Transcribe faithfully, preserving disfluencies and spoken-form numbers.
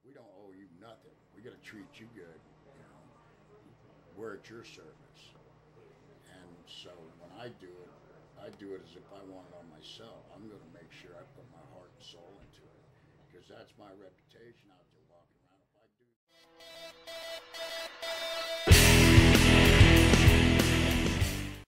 we don't owe you nothing. We got to treat you good, you know. We're at your service. And so when I do it, I do it as if I want it on myself. I'm going to make sure I put my heart and soul into it, because that's my reputation out there walking around. If I do